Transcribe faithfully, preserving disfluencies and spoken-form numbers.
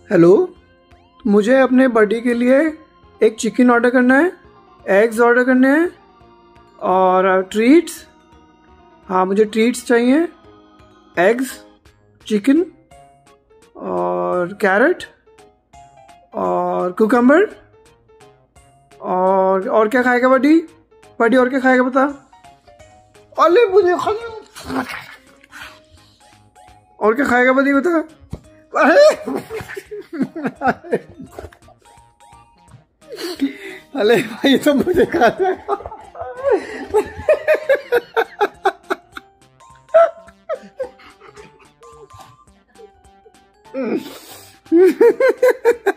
Hello, मुझे अपने birthday के लिए एक चिकन ऑर्डर करना है, एग्स ऑर्डर करने हैं और ट्रीट्स। हाँ, मुझे ट्रीट्स चाहिए, एग्स, चिकन और कैरेट और कुकम्बर। और और क्या खाएगा बड्डी? बड्डी और क्या खाएगा बता? अरे मुझे और क्या खाएगा बड्डी बता? अरे भाई तो मुझे खाता है।